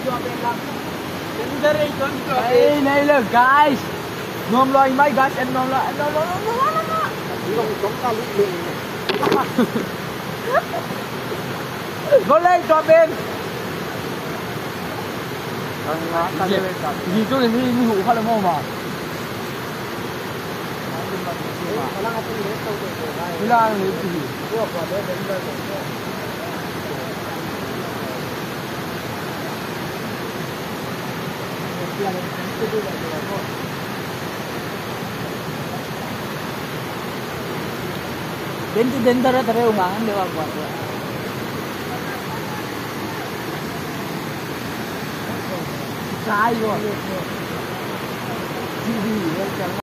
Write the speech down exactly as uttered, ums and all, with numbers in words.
Đây này là guys. Nom lo anh mấy guys em nom lo em nom lo nom lo nom lo. Không chống ta lụi lụi. Go lên cho bên. Gì chỗ này đi đi hụ phát là mò mà. Thế là người gì? Đến từ đến tara tara umangan dewa buat. Sai rồi. Gì gì